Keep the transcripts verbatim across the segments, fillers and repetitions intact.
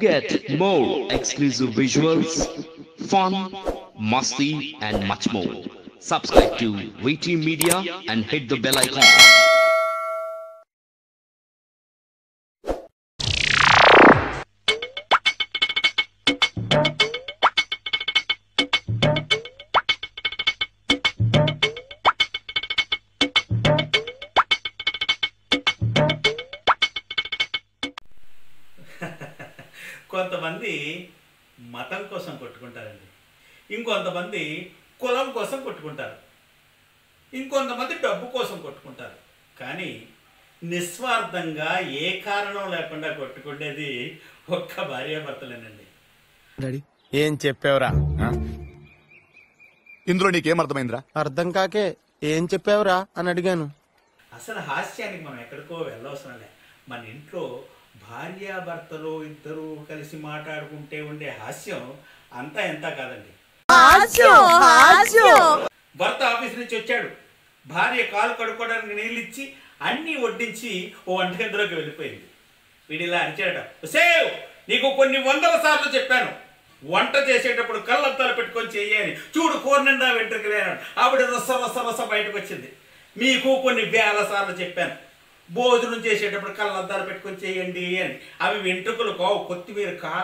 get more exclusive visuals, fun, musty, and much more, subscribe to V T Media and hit the bell icon. కొంతమంది మతం కోసం కొట్టుకుంటారండి, ఇంకొంతమంది కులం కోసం కొట్టుకుంటారు, ఇంకొంతమంది డబ్బు కోసం కొట్టుకుంటారు. కానీ నిస్వార్థంగా ఏ కారణం లేకుండా కొట్టుకునేది ఒక్క భార్యాభర్తలేనండి. ఏం చెప్పావురా? ఇందులో నీకేం అర్థమైందిరా? అర్థం కాకే ఏం చెప్పావురా అని అడిగాను. అసలు హాస్యానికి మనం ఎక్కడికో వెళ్ళవసరంలే. మన ఇంట్లో భార్యాభర్తలు ఇద్దరు కలిసి మాట్లాడుకుంటే ఉండే హాస్యం అంతా ఎంత కాదండి. భర్త ఆఫీస్ నుంచి వచ్చాడు, భార్య కాలు కడుక్కోవడానికి నీళ్ళు ఇచ్చి అన్నీ వడ్డించి ఓ వంటగదిలోకి వెళ్ళిపోయింది. వీడిలా అరిచాడట, సేవ్ నీకు కొన్ని వందల సార్లు చెప్పాను వంట చేసేటప్పుడు కళ్ళద్దాలు పెట్టుకొని చెయ్యాలి, చూడు కూర నిండా వెంట్రుకలేనాడు. ఆవిడ రస రస రస బయటకు వచ్చింది. మీకు కొన్ని వేల సార్లు చెప్పాను భోజనం చేసేటప్పుడు కళ్ళద్దాలు పెట్టుకొని చేయండి అని. అవి వెంట్రుకలు కావు, కొత్తిమీర కాళ్ళ.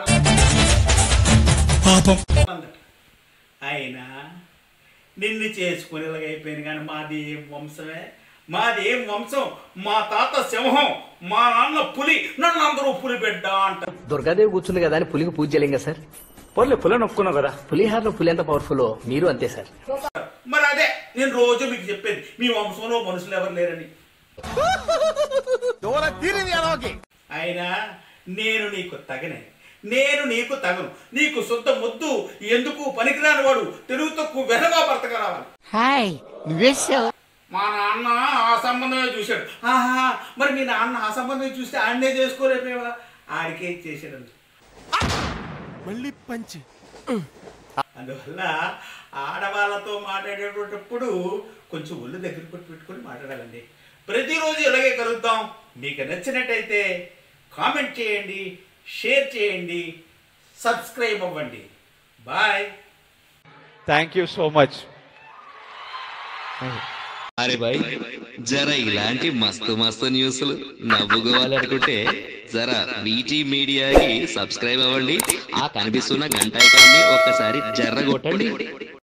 అయినా నిన్ను చేసుకుని ఇలాగైపోయింది. కానీ మాది ఏం వంశమే, మాది ఏం వంశం. మా తాత సింహం, మా నాన్న పులి, నన్ను అందరూ పులి బిడ్డ అంటారు. దుర్గాదేవి కూర్చుంది కదా అని పులికి పూజ చేయలేం కదా సార్. పోలే పులి నొక్కున్నావు కదా, పులిహారలో పులి ఎంత పవర్ఫుల్ మీరు అంతే సార్. మరి అదే నేను రోజు మీకు చెప్పేది, మీ వంశంలో మనుషులు ఎవరు లేరని. అయినా నేను నీకు తగనే, నేను నీకు తగను. నీకు సొంత ముద్దు ఎందుకు పనికిరాని వాడు తెలుగు తక్కువ వెనగా భర్తగా రావాలి. మా నాన్న ఆ సంబంధమే చూశాడు. ఆహా, మరి మీ నాన్న ఆ సంబంధం చూస్తే ఆడనే చేసుకోలేపేవా? ఆడికే చేశాడు. మళ్ళీ పంచి. అందువల్ల ఆడవాళ్ళతో మాట్లాడేటప్పుడు కొంచెం ఒళ్ళు దగ్గర కొట్టి పెట్టుకొని మాట్లాడాలండి. ప్రతిరోజు ఇలాగే కలుగుతాం. మీకు నచ్చినట్టయితే కామెంట్ చేయండి, షేర్ చేయండి, సబ్స్క్రైబ్ అవ్వండి. Bye. Thank you so much. అరే భాయ్, జరా ఇలాంటి మస్తు మస్తు న్యూస్లు నవ్వుకోవాలి అనుకుంటే జరా వీటీ మీడియాకి సబ్స్క్రైబ్ అవ్వండి. ఆ కనిపిస్తున్న గంట ఐకాన్ని ఒక్కసారి జర్ర కొట్టండి.